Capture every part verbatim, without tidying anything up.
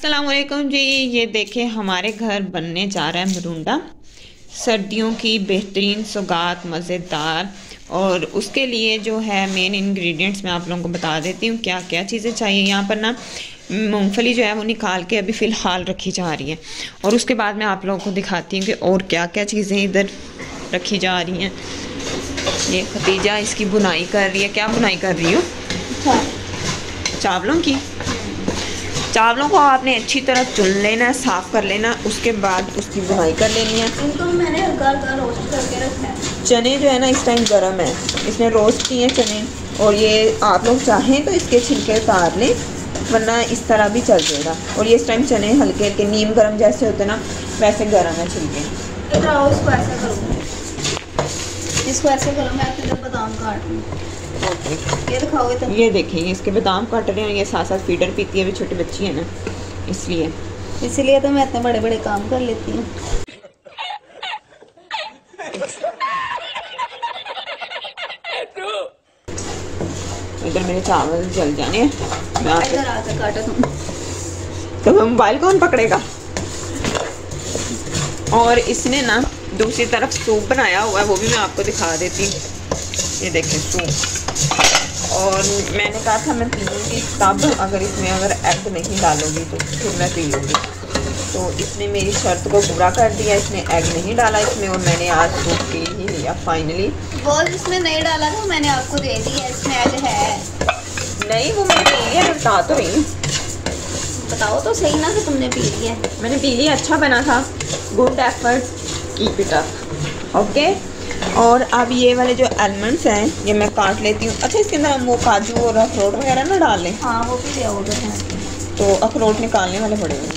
अस्सलाम वालेकुम जी। ये देखें हमारे घर बनने जा रहा है मरुंडा, सर्दियों की बेहतरीन सौगात मज़ेदार। और उसके लिए जो है मेन इंग्रेडिएंट्स मैं आप लोगों को बता देती हूँ क्या क्या चीज़ें चाहिए। यहाँ पर ना मूंगफली जो है वो निकाल के अभी फ़िलहाल रखी जा रही है और उसके बाद मैं आप लोगों को दिखाती हूँ कि और क्या क्या चीज़ें इधर रखी जा रही हैं। ये खतीजा इसकी बुनाई कर रही है। क्या बुनाई कर रही हो? चावलों की। चावलों को आपने अच्छी तरह चुन लेना, साफ़ कर लेना, उसके बाद उसकी बुनाई कर लेनी है। इनको मैंने हल्का हल्का रोस्ट करके रखा है। चने जो है ना इस टाइम गर्म है, इसने रोस्ट किए चने। और ये आप लोग चाहें तो इसके छिलके उतार लें, वरना इस तरह भी चल जाएगा। और ये इस टाइम चने हल्के हल्के नीम गर्म जैसे होते ना वैसे गर्म है छिलके। इधर आओ, इसको ऐसा करो, इसको ऐसे करो। मैं आपके लिए बादाम काट लूँ। ये दिखाओगे तो ये देखिए इसके बादाम काट रहे हैं। ये साथ साथ फीडर पीती है, अभी छोटी बच्ची है ना, इसलिए इसलिए तो मैं इतने बड़े बड़े काम कर लेती हूँ। इधर मेरे चावल जल जाने हैं। मैं इधर आकर काटो तुम। तो मोबाइल कौन पकड़ेगा? और इसने ना दूसरी तरफ सूप बनाया हुआ है, वो भी मैं आपको दिखा देती हूँ। ये देखें सूप। और मैंने कहा था मैं पी लूँगी तब, अगर इसमें अगर एग नहीं डालोगी तो फिर मैं पी लूँगी। तो इसने मेरी शर्त को पूरा कर दिया, इसने एग नहीं डाला इसमें और मैंने आज सूप पी ही लिया फाइनली। वो इसमें नहीं डाला था, मैंने आपको दे दिया। इसमें एग है नहीं, वो मैंने पी लिया। मैं बता तो रही हूँ, बताओ तो सही ना कि तुमने पी लिया। मैंने पी लिया। अच्छा बना था। Good effort, keep it up. Okay. और अब ये वाले जो आलमंड्स हैं ये मैं काट लेती हूँ। अच्छा, इसके अंदर हम वो काजू और अखरोट वगैरह ना डाल लें? हाँ, वो भी दिया उधर है। तो अखरोट निकालने वाले पड़ेंगे।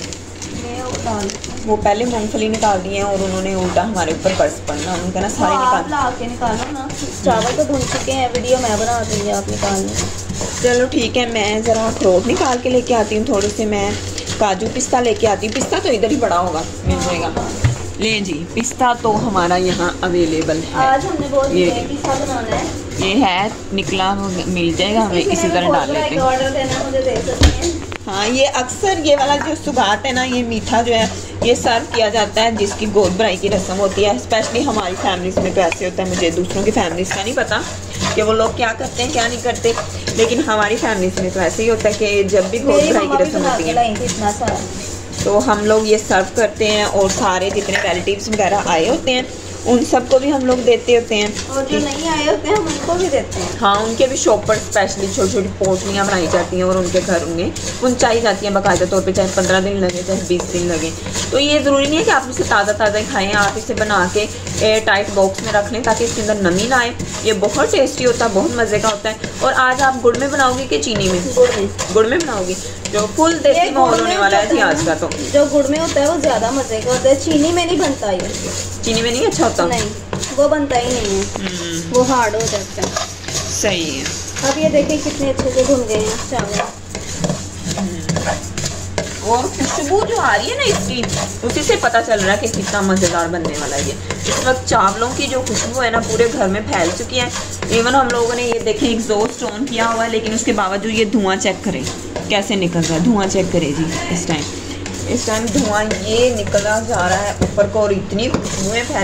वो पहले मूंगफली निकाल दी है और उन्होंने उल्टा हमारे ऊपर बरस पड़ना, उनका ना सारी निकाल ला के निकालो ना। चावल तो धुल चुके हैं, वीडियो मैं बना दूँगी, आप निकाल लें। चलो ठीक है, मैं ज़रा अखरोट निकाल के लेके आती हूँ। थोड़े से मैं काजू पिस्ता लेके आती हूँ। पिस्ता तो इधर ही पड़ा होगा, मिल जाएगा। ले जी, पिस्ता तो हमारा यहाँ अवेलेबल है। आज हमने बहुत ये पिस्ता बनाना है। ये है निकला, मिल जाएगा हमें, इसी तरह डाल लेते हैं। ऑर्डर देना मुझे दे सकते हैं। हाँ, ये अक्सर ये वाला जो सुगात है ना, ये मीठा जो है ये सर्व किया जाता है जिसकी गोद भराई की रस्म होती है। स्पेशली हमारी फैमिलीज़ में तो ऐसे होता है। मुझे दूसरों की फैमिलीज़ का नहीं पता कि वो लोग क्या करते हैं क्या नहीं करते, लेकिन हमारी फैमिलीज़ में तो ऐसे ही होता है कि जब भी गोद भराई की रस्म होती है तो हम लोग ये सर्व करते हैं। और सारे जितने रिलेटिव्स वगैरह आए होते हैं उन सबको भी हम लोग देते होते हैं, और जो नहीं आए होते हैं हम उनको भी देते हैं। हाँ, उनके भी शॉप पर स्पेशली छोटी छोटी पोटलियाँ बनाई जाती हैं और उनके घर उन्हें पहुँचाई जाती हैं बाकायदा तौर पे, चाहे पंद्रह दिन लगे चाहे बीस दिन लगे। तो ये ज़रूरी नहीं है कि आप इसे ताज़ा ताज़ा ही खाएँ, आप इसे बना के एयर टाइट बॉक्स में रख लें ताकि इसके अंदर नमी ना आए। ये बहुत टेस्टी होता है, बहुत मज़े का होता है। और आज आप गुड़ में बनाओगी कि चीनी में? गुड़ में। गुड़ में बनाओगी, जो फुल देसी माहौल होने वाला है जी आज का। तो जो गुड़ में होता है वो ज़्यादा मज़े का होता है, चीनी में नहीं बनता ये। चीनी में नहीं अच्छा होता? नहीं, वो बनता ही नहीं है, वो हार्ड हो जाता है। सही है। अब ये देखें कितने अच्छे से भुन गए हैं चावल। और खुशबू जो आ रही है ना इसकी, उसी से पता चल रहा है कि कितना मज़ेदार बनने वाला है ये। इस वक्त चावलों की जो खुशबू है ना पूरे घर में फैल चुकी है। इवन हम लोगों ने ये देखें एग्जॉस्ट ऑन किया हुआ है, लेकिन उसके बावजूद ये धुआं चेक करें कैसे निकल रहा है। धुआं चेक करें जी, इस टाइम इस टाइम धुआं ये निकला जा रहा है ऊपर को और इतनी खुशबुएं फैल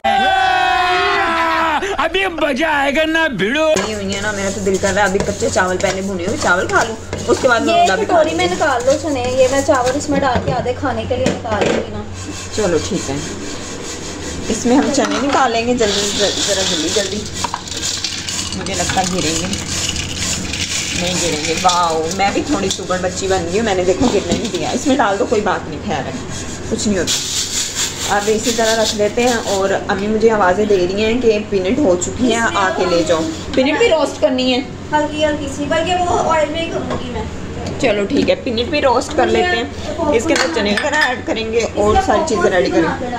अभी मजा आएगा ना भिड़ो हुई है ना। मेरा तो दिल कर रहा है अभी कच्चे चावल पहले भुने हुए चावल खा लूँ, उसके बाद ये कटोरी में निकाल लो चने। ये मैं चावल इसमें डाल के आधे खाने के लिए निकाल लूँगी ना। चलो ठीक है, इसमें हम चने निकालेंगे जल्दी, ज़रा जल्दी जल्दी। मुझे लगता है गिरेंगे, नहीं गिरेंगे। वाह, मैं भी थोड़ी सुगर बच्ची बन गई हूँ, मैंने देखो गिरने नहीं दिया। इसमें डाल दो, कोई बात नहीं, खैर है, कुछ नहीं होता। अब इसी तरह रख देते हैं। और अम्मी मुझे आवाज़ें दे रही हैं कि पिनट हो चुकी है, आके ले जाओ। पिनट भी रोस्ट करनी है हल्की हल्की सी, बल्कि वो ऑयल में ही करूँगी मैं। चलो ठीक है, पिनट भी रोस्ट कर लेते हैं। इसके अंदर चने वगैरह ऐड करेंगे और सारी चीज़ें रेडी करेंगे।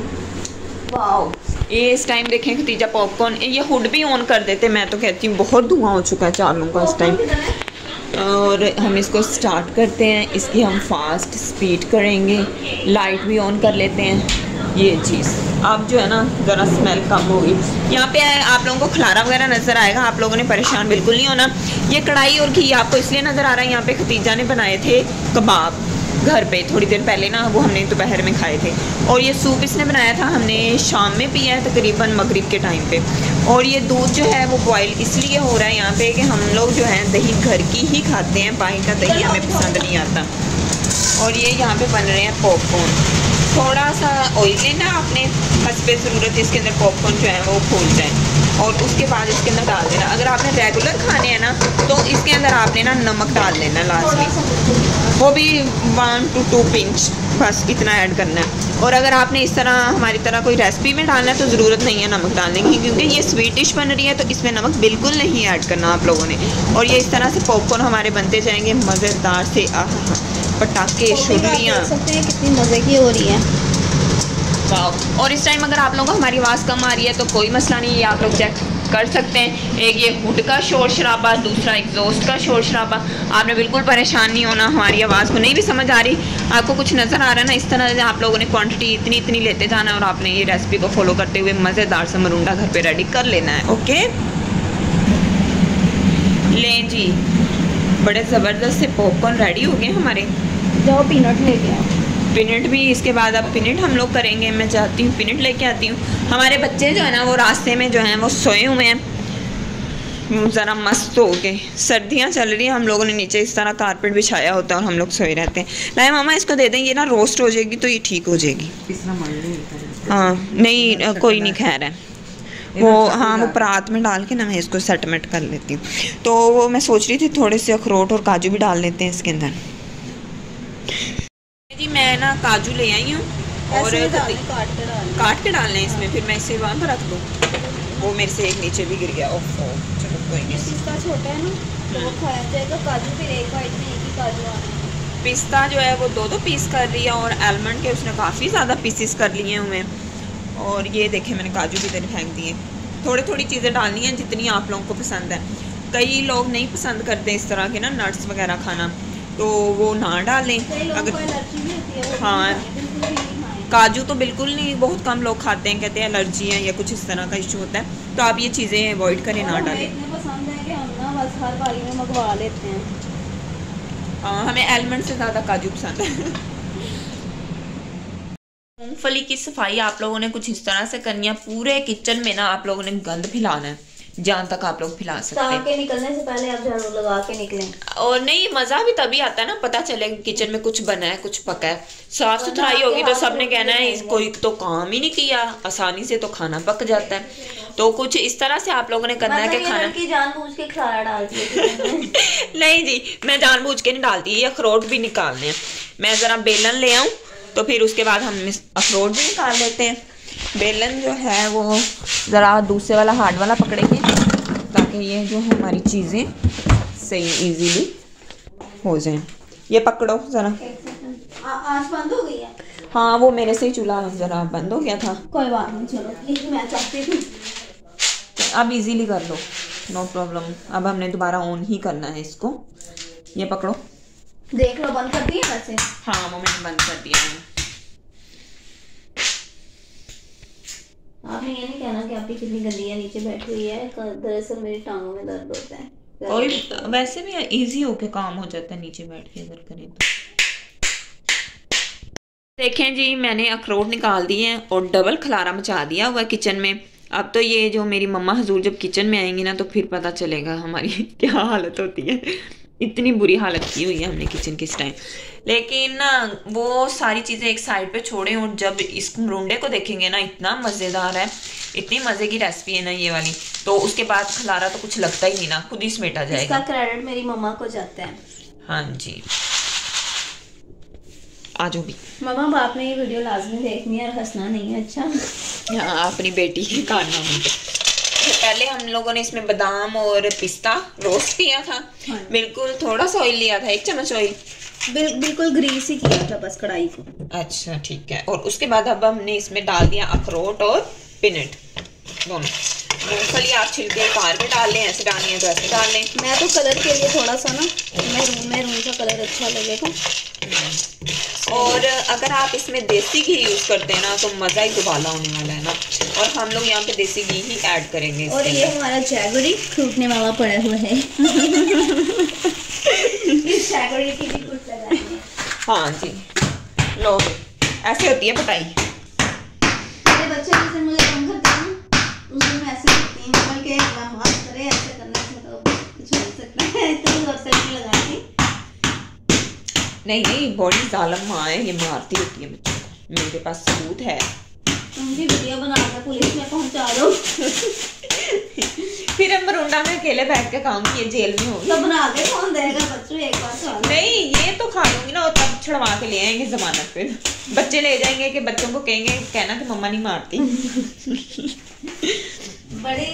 वाह, ये इस टाइम देखें खतीजा पॉपकॉर्न, ये हुड भी ऑन कर देते। मैं तो कहती हूँ बहुत धुआं हो चुका है चावलों का इस टाइम। और हम इसको स्टार्ट करते हैं। इसकी हम फास्ट स्पीड करेंगे, लाइट भी ऑन कर लेते हैं। ये चीज़ अब जो है ना ज़रा स्मेल कम होगी। यहाँ पे आप लोगों को खलारा वगैरह नज़र आएगा, आप लोगों ने परेशान बिल्कुल नहीं होना। ये कढ़ाई और घी आपको इसलिए नज़र आ रहा है, यहाँ पे खतीजा ने बनाए थे कबाब। घर पे थोड़ी देर पहले ना, वो हमने दोपहर में खाए थे। और ये सूप इसने बनाया था, हमने शाम में पिया है तकरीबन मगरिब के टाइम पे। और ये दूध जो है वो बॉयल इसलिए हो रहा है यहाँ पे कि हम लोग जो है दही घर की ही खाते हैं, बाहर का दही हमें पसंद नहीं आता। और ये यहाँ पे बन रहे हैं पॉपकॉर्न। थोड़ा सा ऑयल लेना आपने हस्बे ज़रूरत, इसके अंदर पॉपकॉर्न जो है वो फूल जाए और उसके बाद इसके अंदर डाल देना। अगर आपने रेगुलर खाने हैं ना तो इसके अंदर आपने ना नमक डाल देना लाजमी, वो भी वन टू टू पिंच, बस इतना ऐड करना है। और अगर आपने इस तरह हमारी तरह कोई रेसिपी में डालना है तो ज़रूरत नहीं है नमक डालने की, क्योंकि ये स्वीट डिश बन रही है तो इसमें नमक बिल्कुल नहीं ऐड करना आप लोगों ने। और ये इस तरह से पॉपकॉर्न हमारे बनते जाएंगे मज़ेदार से। आह पटाखे शुरुलियाँ कितनी मज़े की हो रही है। वाह। और इस टाइम अगर आप लोगों को हमारी आवाज़ कम आ रही है तो कोई मसला नहीं है, आप लोग चेक कर सकते हैं। एक ये हुड का शोर शराबा, दूसरा एग्जॉस्ट का शोर शराबा। आपने बिल्कुल परेशान नहीं होना, हमारी आवाज़ को नहीं भी समझ आ रही, आपको कुछ नज़र आ रहा है ना, इस तरह से आप लोगों ने क्वांटिटी इतनी इतनी लेते जाना है और आपने ये रेसिपी को फॉलो करते हुए मज़ेदार से मरूंडा घर पे रेडी कर लेना है। ओके, लें जी, बड़े ज़बरदस्त से पॉपकॉर्न रेडी हो गए हमारे। जाओ पीनट लेके आओ। पिनट भी इसके बाद अब पिनट हम लोग करेंगे। मैं जाती हूँ पिनट लेके आती हूँ। हमारे बच्चे जो है ना वो रास्ते में जो हैं वो सोए हुए हैं ज़रा मस्त हो के। सर्दियाँ चल रही हैं, हम लोगों ने नीचे इस तरह कारपेट बिछाया होता है और हम लोग सोए रहते हैं। लाए मामा इसको दे दें, ये ना रोस्ट हो जाएगी तो ये ठीक हो जाएगी। हाँ नहीं कोई नहीं खैर है वो, हाँ वो परात में डाल के ना मैं इसको सेटमेंट कर लेती हूँ। तो वो मैं सोच रही थी थोड़े से अखरोट और काजू भी डाल लेते हैं इसके अंदर। जी मैं ना काजू ले आई हूँ और काट के डालने हैं इसमें, फिर मैं इसे वहाँ पर रख दूँ। वो मेरे से एक नीचे भी गिर गया। ओह चलो कोई नहीं, पिस्ता छोटा है ना तो वो खाया जाएगा। काजू फिर एक बाइट में एक ही काजू आना। पिस्ता जो है वो दो दो पीस कर रही है और आलमंड के उसने काफ़ी ज़्यादा पीसेस कर लिए हुए हैं। और ये देखें मैंने काजू भी इधर फेंक दिए। थोड़ी थोड़ी चीज़ें डालनी हैं जितनी आप लोगों को पसंद है। कई लोग नहीं पसंद करते इस तरह के ना नट्स वगैरह खाना, तो वो ना डालें। अगर हाँ काजू तो बिल्कुल नहीं, बहुत कम लोग खाते हैं, कहते हैं एलर्जी है या कुछ इस तरह का इशू होता है, तो आप ये चीज़ें अवॉइड करें, ना डालें। इतने पसंद है कि हम ना बस हर बारी में मंगवा लेते हैं। हाँ हमें आलमंड से ज़्यादा काजू पसंद है। मूंगफली की सफाई आप लोगों ने कुछ इस तरह से करनी है, पूरे किचन में ना आप लोगों ने गंद फैलाना है जहाँ तक आप लोग फैला सकते हैं। के निकलने से पहले आप झाड़ू लगा के निकलें। और नहीं मज़ा भी तभी आता है ना, पता चले किचन में कुछ बना है कुछ पका है। साफ सुथराई होगी तो सबने कहना है कोई तो काम ही नहीं किया, आसानी से तो खाना पक जाता है। तो कुछ इस तरह से आप लोगों ने करना है कि खाना की जानबूझ के खाना डालती है। नहीं जी मैं जानबूझ के नहीं डालती, ये अखरोट भी निकालने हैं। मैं ज़रा बेलन ले आऊँ तो फिर उसके बाद हम अखरोट भी निकाल लेते हैं। बेलन जो है वो ज़रा दूसरे वाला हार्ड वाला पकड़ेंगे ताकि ये जो है हमारी चीज़ें सही इजीली हो जाएं। ये पकड़ो ज़रा। आँच बंद हो गई है? हाँ वो मेरे से ही चूल्हा ज़रा बंद हो गया था। कोई बात नहीं, चलो ये मैं चाहती थी। अब इजीली कर लो, नो प्रॉब्लम। अब हमने दोबारा ऑन ही करना है इसको। ये पकड़ो, देख लो बंद कर दिया वैसे। हाँ वो मैंने बंद कर दिया है। आपने ये नहीं कहना कि आपकी कितनी गंदियाँ नीचे बैठी हुई है, दरअसल मेरी टांगों में दर्द होता है। कोई वैसे भी इजी होके काम हो जाता है नीचे बैठ के अगर करें तो। देखें जी मैंने अखरोट निकाल दिए हैं और डबल खलारा मचा दिया हुआ है किचन में। अब तो ये जो मेरी मम्मा हजूर जब किचन में आएंगी ना तो फिर पता चलेगा हमारी क्या हालत होती है। इतनी बुरी हालत की हुई है हमने किचन के इस टाइम। लेकिन ना वो सारी चीज़ें एक साइड पे छोड़ें और जब इस मरूंडे को देखेंगे ना इतना मज़ेदार है, इतनी मज़े की रेसिपी है ना ये वाली, तो उसके बाद खलारा तो कुछ लगता ही नहीं ना, खुद ही समेटा जाएगा। इसका क्रेडिट मेरी मम्मा को जाता है। हाँ जी आज भी मम्मा बाप ने ये वीडियो लाजमी देखनी है और हंसना नहीं है। अच्छा हाँ अपनी बेटी के कारनामे पे। पहले हम लोगों ने इसमें बादाम और पिस्ता रोस्ट किया था। हाँ। बिल्कुल थोड़ा सा ऑयल लिया था, एक चम्मच ऑयल, बिल, बिल्कुल ग्रीस ही किया था बस कढ़ाई को। अच्छा ठीक है। और उसके बाद अब हमने इसमें डाल दिया अखरोट और पीनट दोनों। मूंगफली आप छिलके उतार के डाल लें, ऐसे डालनी है तो ऐसे डाल लें। मैं तो कलर के लिए थोड़ा सा ना मैरून मैरून सा कलर अच्छा लगेगा। और अगर आप इसमें देसी घी यूज़ करते हैं ना तो मज़ा ही दुबाला होने वाला है ना। और हम लोग यहाँ पे देसी घी ही ऐड करेंगे। और ये हमारा जैगरी टूटने वाला पड़ा हुआ है। इस जैगरी की भी कुछ लगाएंगे। हाँ जी, लो ऐसे होती है पटाई। मेरे बच्चे जिस दिन मुझे कम करते हैं उस दिन मैं ऐसे करती हूँ, बल्कि अल्लाह माफ करे ऐसे करने से तो कुछ हो सकता है, इतनी जोर से नहीं लगाती। नहीं नहीं, बड़ी जालिम माँ है, ये मारती होती है बच्चों को, मेरे पास सबूत है। तुम भी वीडियो बना कर पुलिस में पहुंचा दो। फिर हम मरुंडा में अकेले बैठ के काम किए, जेल में होगी तो बना के कौन देगा बच्चों, एक बार सवाल। नहीं, ये तो खा लूंगी ना, और तब छुड़वा के ले आएंगे जमानत पे। बच्चे ले जाएंगे कि बच्चों को कहेंगे, कहना कि मम्मा नहीं मारती। बड़ी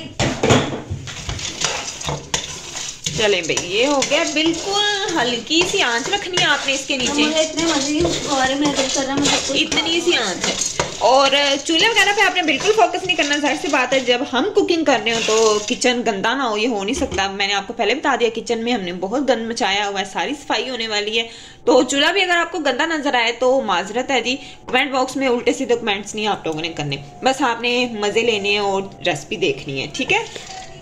चले भाई, ये हो गया बिल्कुल। हल्की सी आंच रखनी है आपने इसके नीचे, मुझे इतने मजे बारे में दिल कर रहा मुझे कुछ इतनी सी आंच है। और चूल्हे वगैरह पे आपने बिल्कुल फोकस नहीं करना, जाहिर सी बात है जब हम कुकिंग कर रहे हो तो किचन गंदा ना हो, ये हो नहीं सकता। मैंने आपको पहले बता दिया, किचन में हमने बहुत गंद मचाया हुआ है, सारी सफाई होने वाली है। तो चूल्हा भी अगर आपको गंदा नजर आए तो माजरत है जी, कमेंट बॉक्स में उल्टे सीधे कमेंट्स नहीं आप लोगों ने करने, बस आपने मजे लेने हैं और रेसिपी देखनी है, ठीक है।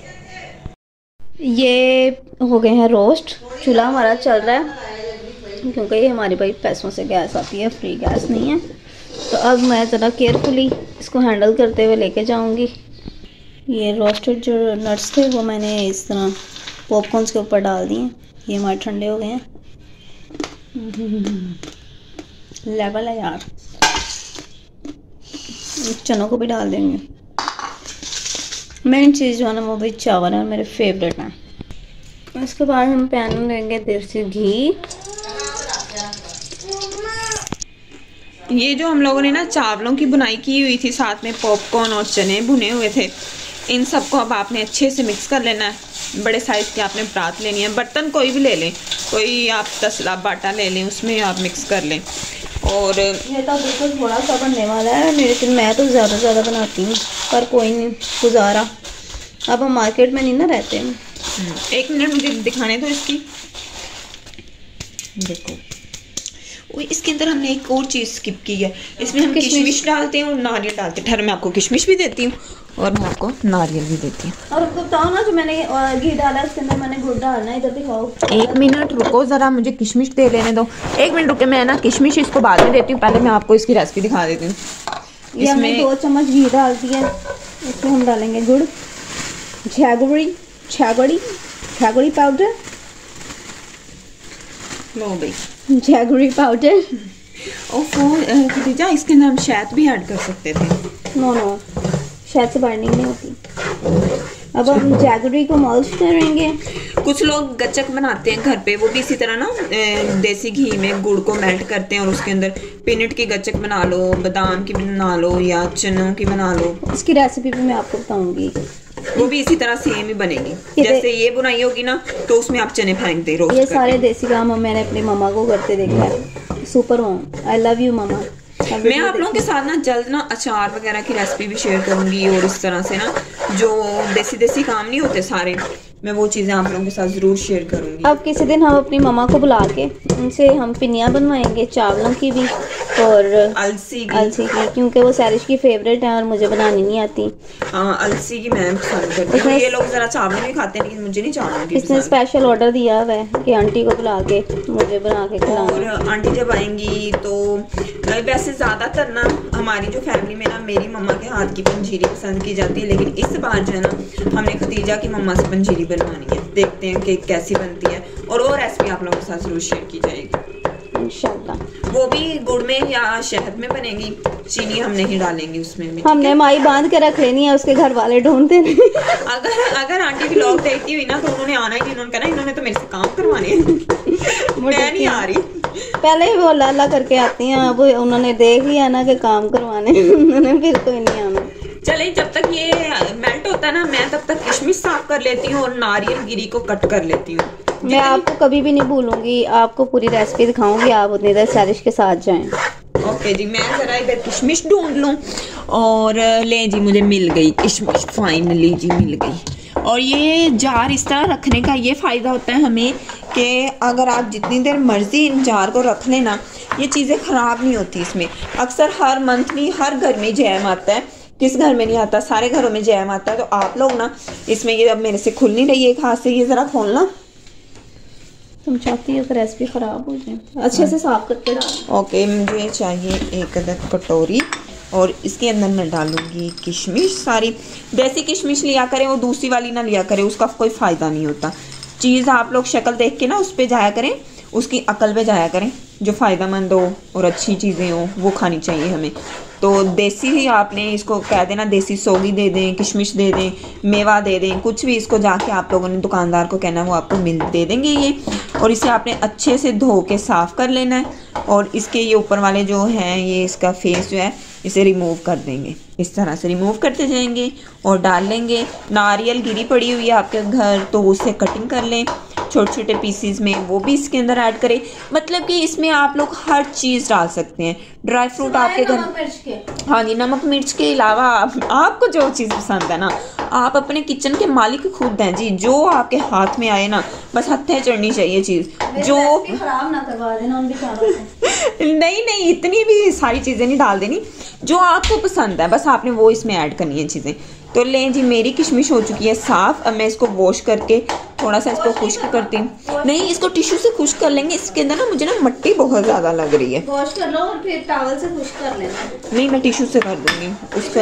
ये हो गए हैं रोस्ट, चूल्हा हमारा चल रहा है क्योंकि ये हमारी भाई पैसों से गैस आती है, फ्री गैस नहीं है। तो अब मैं ज़रा केयरफुली इसको हैंडल करते हुए लेके जाऊंगी। ये रोस्टेड जो नट्स थे वो मैंने इस तरह पॉपकॉर्न्स के ऊपर डाल दिए, ये हमारे ठंडे हो गए हैं। लेवल है यार, चनों को भी डाल देंगे। मेन चीज़ जो है ना वो भी चावल है, मेरे फेवरेट हैं। उसके बाद हम पैन में लेंगे देसी घी। ये जो हम लोगों ने ना चावलों की बुनाई की हुई थी, साथ में पॉपकॉर्न और चने भुने हुए थे, इन सबको अब आपने अच्छे से मिक्स कर लेना है। बड़े साइज़ की आपने परात लेनी है, बर्तन कोई भी ले लें, कोई आप तसला बाटा ले लें, उसमें आप मिक्स कर लें। और ये तो बिल्कुल थोड़ा सा बनने वाला है, लेकिन मैं तो ज़्यादा ज़्यादा बनाती हूँ, पर कोई नहीं, गुजारा। अब हम मार्केट में नहीं ना रहते हैं। एक मिनट मुझे दिखाने दो इसकी, देखो वो इसके अंदर हमने एक और चीज़ स्किप की है, इसमें हम किशमिश डालते हैं और नारियल डालते हैं। ठहर मैं आपको किशमिश भी देती हूँ और मैं आपको नारियल भी देती हूँ। और आपको बताओ ना, जो मैंने घी डाला उसके अंदर मैंने गुड़ डालना है, इधर दिखाओ। एक मिनट रुको ज़रा, मुझे किशमिश दे लेने दो, एक मिनट रुके, मैं ना किशमिश इसको बाद में देती हूँ, पहले मैं आपको इसकी रेसिपी दिखा देती हूँ। ये हमने दो चम्मच घी डाल दिया, इसमें हम डालेंगे गुड़, झागुड़ी झागुड़ी झागुड़ी पाउडर, लो भाई झागुड़ी पाउडर। ओफो खदीजा, इसके अंदर हम शहद भी ऐड कर सकते थे। नो नो, शहद से बाइंडिंग नहीं होती। अब हम जैगरी को मॉल्श करेंगे। कुछ लोग गच्चक बनाते हैं घर पे, वो भी इसी तरह ना देसी घी में गुड़ को मेल्ट करते हैं और उसके अंदर पीनट की गच्चक बना लो, बादाम की बना लो या चनों की बना लो। इसकी रेसिपी भी मैं आपको बताऊंगी, वो भी इसी तरह सेम ही बनेगी। जैसे ये बुनाई होगी ना तो उसमें आप चने फेंक दे, रोस्ट ये सारे देसी काम मैंने अपनी मम्मा को करते देखा है। Super mom, I love you mama. मैं आप लोगों के साथ ना जल्द ना अचार वगैरह की रेसिपी भी शेयर करूंगी, और इस तरह से ना जो देसी देसी काम नहीं होते सारे, मैं वो चीज़ें आप लोगों के साथ ज़रूर शेयर करूंगी। अब किसी दिन हम अपनी मम्मा को बुला के उनसे हम पिनियाँ बनवाएंगे, चावलों की भी और अलसी की अलसी की, क्योंकि वो सैरिश की फेवरेट है और मुझे बनानी नहीं आती। हाँ, अलसी की मैं पसंद करती हूँ। ये लोग ज़रा चावल भी खाते हैं लेकिन मुझे नहीं चावल की। इसने स्पेशल ऑर्डर दिया हुआ है कि आंटी को बुला के मुझे बना के खिलाना। और आंटी जब आएंगी तो वैसे ज़्यादातर ना हमारी जो फैमिली में ना मेरी मम्मा के हाथ की पंजीरी पसंद की जाती है, लेकिन इस बार जो है ना हमने खदीजा की मम्मा से पंजीरी बनवानी है, देखते हैं कि कैसी बनती है और वो रेसिपी आप लोगों के साथ जरूर शेयर की जाएगी इंशाल्लाह। वो भी गुड़ में या शहद में बनेगी, चीनी हम नहीं डालेंगे उसमें भी। हमने माई बांध के रख लेनी है, उसके घर वाले ढूंढते नहीं। अगर अगर आंटी व्लॉग देखती हुई ना तो उन्होंने आना ही नहीं, उन्होंने कहना इन्होंने तो मेरे से काम करवाने हैं। मैं नहीं आ रही। पहले ही वो लाला करके आती हैं, अब उन्होंने देख लिया ना कि काम करवाने, उन्होंने फिर कोई नहीं आना। चले, जब तक ये मेल्ट होता है ना मैं तब तक किशमिश साफ कर लेती हूँ और नारियल गिरी को कट कर लेती हूँ। मैं आपको कभी भी नहीं भूलूंगी, आपको पूरी रेसिपी दिखाऊंगी, आप उतनी देर सैरिश के साथ जाएं। ओके जी, मैं जरा इधर किशमिश ढूंढ लूँ और ले जी, मुझे मिल गई किशमिश, फाइनली जी मिल गई। और ये जार इस तरह रखने का ये फ़ायदा होता है हमें कि अगर आप जितनी देर मर्जी इन जार को रख लेना, ये चीज़ें ख़राब नहीं होती। इसमें अक्सर हर मंथ में हर घर में जैम आता है, किस घर में नहीं आता, सारे घरों में जैम आता है। तो आप लोग ना इसमें, ये अब मेरे से खुल नहीं रही है एक हाथ से, ये ज़रा खोलना, तुम चाहती हो कि रेसिपी ख़राब हो जाए, अच्छे से साफ करके डाल। ओके, मुझे चाहिए एक अदद कटोरी और इसके अंदर मैं डालूंगी किशमिश सारी। देसी किशमिश लिया करें, वो दूसरी वाली ना लिया करें, उसका कोई फ़ायदा नहीं होता। चीज़ आप लोग शक्ल देख के ना उस पर जाया करें, उसकी अकल पे जाया करें। जो फ़ायदेमंद हो और अच्छी चीज़ें हो वो खानी चाहिए हमें। तो देसी ही आपने इसको कह देना, देसी सोगी दे दें, किशमिश दे दें, मेवा दे दें, कुछ भी इसको जाके आप लोगों ने दुकानदार को कहना वो आपको मिल दे देंगे ये। और इसे आपने अच्छे से धो के साफ़ कर लेना है और इसके ये ऊपर वाले जो हैं ये इसका फेस जो है इसे रिमूव कर देंगे। इस तरह से रिमूव करते जाएंगे और डाल लेंगे। नारियल गिरी पड़ी हुई है आपके घर तो उसे कटिंग कर लें छोटे छोटे पीसीज में, वो भी इसके अंदर ऐड करें। मतलब कि इसमें आप लोग हर चीज़ डाल सकते हैं। ड्राई फ्रूट आपके घर, हाँ जी, नमक मिर्च के अलावा आप, आपको जो चीज़ पसंद है ना, आप अपने किचन के मालिक खुद हैं जी। जो आपके हाथ में आए ना बस हत्थे चढ़नी चाहिए चीज़। जो खराब ना करवा देना नहीं नहीं, इतनी भी सारी चीज़ें नहीं डाल देनी, जो आपको पसंद है बस आपने वो इसमें ऐड करनी है चीज़ें। तो लें जी, मेरी किशमिश हो चुकी है साफ़। अब मैं इसको वॉश करके थोड़ा सा इसको खुश्क करती हूँ। नहीं, इसको टिश्यू से खुश्क कर लेंगे। इसके अंदर ना मुझे ना मिट्टी बहुत ज़्यादा लग रही है। वॉश कर लो और फिर टॉवल से खुश्क कर लेना। नहीं, मैं टिश्यू से कर दूँगी उसका।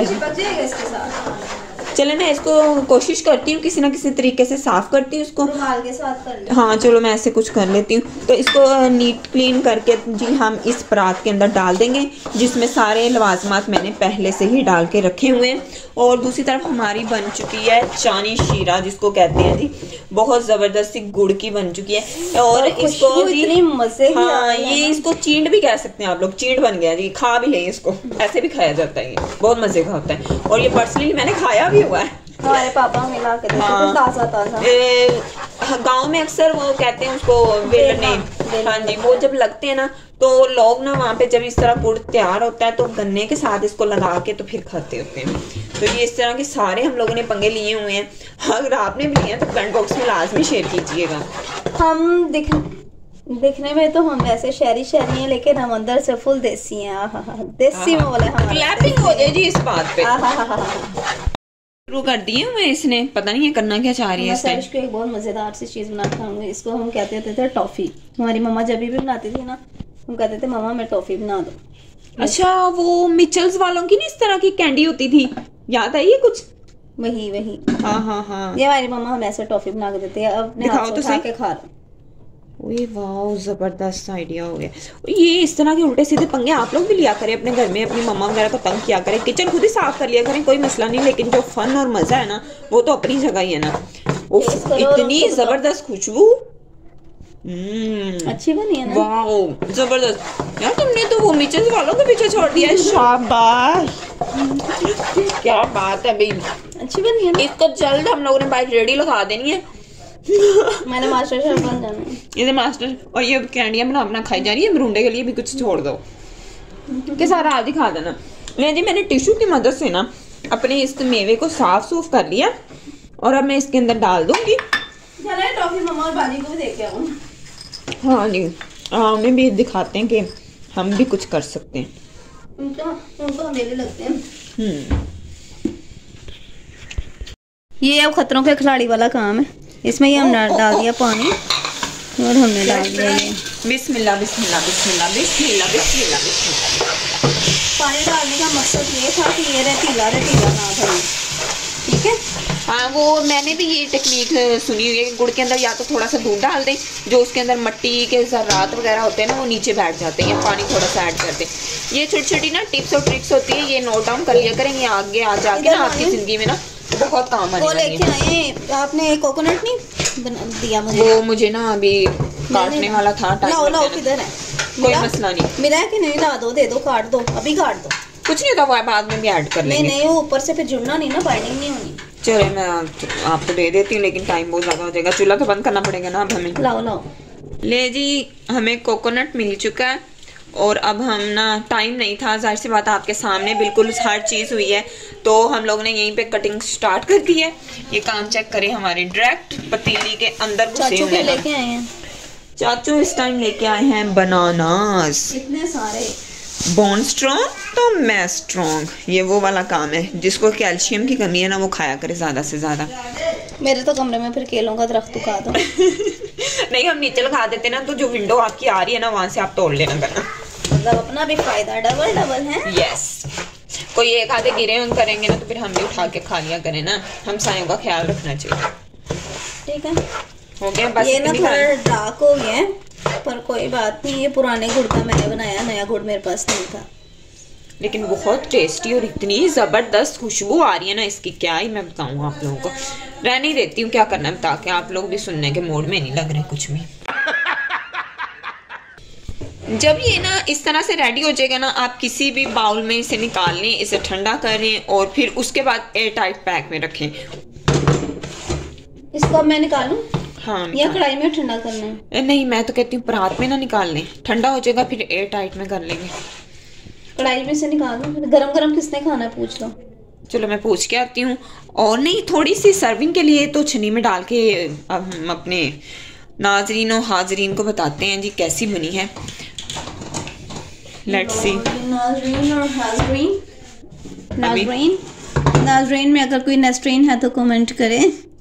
चले ना, इसको कोशिश करती हूँ किसी ना किसी तरीके से साफ़ करती हूँ उसको, रुमाल के साथ कर ले। हाँ चलो मैं ऐसे कुछ कर लेती हूँ। तो इसको नीट क्लीन करके जी हम इस परात के अंदर डाल देंगे जिसमें सारे लवाजमात मैंने पहले से ही डाल के रखे हुए हैं। और दूसरी तरफ हमारी बन चुकी है चानी शीरा जिसको कहते हैं जी, बहुत ज़बरदस्त सी गुड़ की बन चुकी है। और इसको जी मजे, हाँ ये इसको चींड भी कह सकते हैं आप लोग, चींड बन गया जी। खा भी ले इसको, ऐसे भी खाया जाता है, ये बहुत मज़े का होता है। और ये पर्सनली मैंने खाया भी हुआ है, हमारे पापा मिला के देते थे ताज़ा ताज़ा। गांव में अक्सर वो कहते हैं उसको बेलने, हाँ जी, वो जब लगते हैं ना तो लोग ना वहाँ पे जब इस तरह गुड़ तैयार होता है तो गन्ने के साथ इसको लगा के तो फिर खाते होते हैं। तो ये इस तरह के सारे हम लोगों ने पंगे लिए हुए हैं। अगर आपने भी लिए हैं तो कमेंट बॉक्स में लाजमी शेयर कीजिएगा। हम दिख दिखने में तो हम वैसे शहरी शहरी हैं लेकिन हम अंदर से फुल देसी हैं। आहा हा, देसी में बोले हम क्लैपिंग हो जाए जी इस बात पे। शुरू कर दिए हुए इसने, पता नहीं है करना क्या चाह रही है। मैं इसको एक बहुत मजेदार सी चीज बना के खाऊंगी। इसको हम कहते होते थे टॉफी। हमारी मम्मा जब भी बनाती थी ना हम कहते थे मम्मा मैं टॉफी बना दो। अच्छा, वो मिचल्स वालों की नहीं इस तरह की कैंडी होती थी, याद आई है कुछ? वही वही हाँ हाँ हाँ, ये हमारी मम्मा हमें ऐसे टॉफी बना के देती है। अब दिखाओ तो सही के खा लो। ओए वाह, जबरदस्त आइडिया हो गया। ये इस तरह के उल्टे सीधे पंगे आप लोग भी लिया करें अपने घर में, अपनी मम्मा वगैरह को तंग किया करें। किचन खुद ही साफ कर लिया करें, कोई मसला नहीं, लेकिन जो फन और मजा है ना वो तो अपनी जगह ही है ना। इतनी जबरदस्त खुशबू, अच्छी बनी है ना? वाह जबरदस्त यार, तुमने तो वो मिचल्स वालों के पीछे छोड़ दिया। शाबाश, क्या बात है भाई, अच्छी बनी है ना? इसको जल्द हम लोगों ने बाइक रेडी लगा देनी है। मैंने मास्टर शेफ बन जाना है। ये मास्टर, और ये कैंडियां बना अपना खाई जा रही है। मरुंडे के लिए भी कुछ छोड़ दो के सारा आज दिखा देना। नहीं जी, मैंने टिश्यू की मदद से ना अपने इस मेवे को साफ सूफ कर लिया और अब मैं इसके अंदर डाल दूंगी। टॉफी मम्मा और बाजी को भी देख के आऊं। हाँ जी, हमें भी दिखाते हैं कि हम भी कुछ कर सकते हैं। उनको उनको मेले लगते हैं। हम्म, ये अब खतरों के खिलाड़ी वाला काम है। इसमें ये हमने डाल दिया पानी और हमने डाल दिया ये बिस्मिल्लाह बिस्मिल्लाह बिस्मिल्लाह बिस्मिल्लाह बिस्मिल्लाह बिस्मिल्लाह। पानी डालने का मकसद ये था कि ये रेतीला रेतीला ना भरे, ठीक है। हाँ, वो मैंने भी ये टेक्निक सुनी हुई है कि गुड़ के अंदर या तो थोड़ा सा दूध डाल दें, जो उसके अंदर मिट्टी के ज़रात वगैरह होते हैं ना वो नीचे बैठ जाते हैं, या पानी थोड़ा सा ऐड कर दें। ये छोटी छोटी ना टिप्स और ट्रिक्स होती है, ये नोट डाउन कर लिया करें, ये आगे आ जाके ना आपकी ज़िंदगी में ना बहुत काम आने वाली है। लेके आए आपने कोकोनट नहीं दिया मुझे, वो मुझे ना अभी काटने वाला था। लाओ लाओ, किधर है? कोई मसला नहीं, मिला है कि नहीं? ला दो, दे दो, काट दो, अभी काट दो। कुछ नहीं होता, बाद में भी ऐड कर लेंगे। नहीं नहीं, वो ऊपर से फिर जुड़ना नहीं ना, बाइंडिंग नहीं होनी। चलो मैं आपको दे देती हूँ, लेकिन टाइम बहुत ज़्यादा हो जाएगा। चूल्हा तो बंद करना पड़ेगा ना अब हमें। लाओ लाओ। ले जी, हमें कोकोनट मिल चुका है और अब हम ना, टाइम नहीं था, जाहिर सी बात आपके सामने बिल्कुल हर चीज़ हुई है, तो हम लोग ने यहीं पे कटिंग स्टार्ट कर दी है। ये काम चेक करें, हमारे डायरेक्ट पतीली के अंदर घुसे हुए हैं। लेके आए हैं चाचू, इस टाइम लेके आए हैं बनानास, इतने सारे। बोन स्ट्रॉन्ग तो मैं स्ट्रॉन्ग, ये वो वाला काम है जिसको कैल्शियम की कमी है ना वो खाया करे ज़्यादा से ज़्यादा। मेरे तो कमरे में फिर केलों का दरख्त उगा दो। नहीं, हम नीचे लगा देते ना तो जो विंडो आपकी आ रही है ना वहां से आप तोड़ लेना करना, मतलब अपना भी फायदा डबल डबल है। यस, कोई एक आधे गिरे हुए करेंगे ना तो फिर हम भी उठा के खा लिया करें ना, हम सायों का ख्याल रखना चाहिए। ठीक है, हो गया बस। ये ना थोड़ा डार्क हो गया है पर कोई बात नहीं, ये पुराने गुड़ का मैंने बनाया, नया गुड़ मेरे पास नहीं था। लेकिन बहुत टेस्टी और इतनी जबरदस्त खुशबू आ रही है ना इसकी, क्या ही मैं बताऊँ आप लोगों को। रहने ही देती हूँ, क्या करना है, ताकि आप लोग भी सुनने के मूड में नहीं लग रहे कुछ भी। जब ये ना इस तरह से रेडी हो जाएगा ना, आप किसी भी बाउल में इसे निकाल लें, इसे ठंडा करें और फिर उसके बाद एयर टाइट पैक में रखें। इसको अब मैं निकालूं? हाँ, या कढ़ाई में ठंडा करना है? नहीं, मैं तो कहती हूँ परात में ना निकाल लें, ठंडा हो जाएगा फिर एयर टाइट में कर लेंगे। कढ़ाई में से निकाल दूं? गरम गरम किसने खाना है पूछ लो। चलो मैं पूछ के आती हूँ। और नहीं, थोड़ी सी सर्विंग के लिए तो छन्नी में डाल के अब हम अपने नाजरीन और हाजरीन को बताते हैं जी कैसी बनी है। Let's see. नाजरीन और हाजरीन, नाजरीन नाजरीन में अगर कोई नेस्ट्रीन है तो कमेंट करें।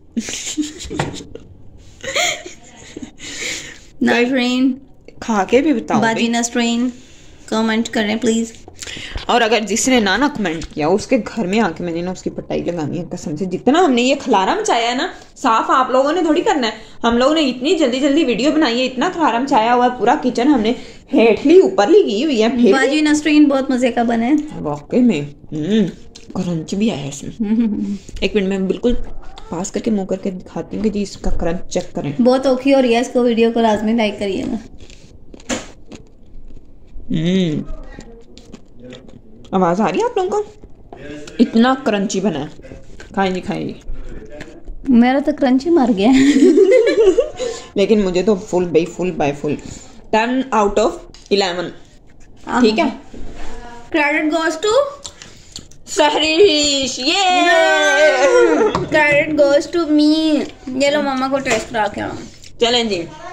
नाजरीन खा के भी बताओ बाजी नेस्ट्रीन, कमेंट करें प्लीज। और अगर जिसने ना ना कमेंट किया उसके घर में आके मैंने ना उसकी पिटाई लगानी है कसम से। जितना हमने ये खलारा मचाया है ना, साफ आप लोगों ने थोड़ी करना है। हम लोगों ने इतनी जल्दी जल्दी वीडियो बनाई है, इतना खलारा मचाया हुआ है, पूरा किचन हमने हेठली ऊपर ली की हुई है। बाजी नस्रीन बहुत मजे का बने वाकई में, क्रंच भी आया इसमें। एक मिनट में बिल्कुल पास करके मुंह करके दिखाती हूँ कि जी इसका क्रंच चेक करें। बहुत औखी हो रही है, इसको वीडियो को लाजमी लाइक करिएगा। हम्म, आवाज आ रही है आप लोगों को? इतना क्रंची बना है, खाएंगे खाएंगे। मेरा तो क्रंची मर गया लेकिन मुझे तो full by full by full ten out of eleven. ठीक है, क्रेडिट गोज टू सहरीश, ये क्रेडिट गोज टू मी। ये लो मामा को टेस्ट करा के आओ। चलें जी।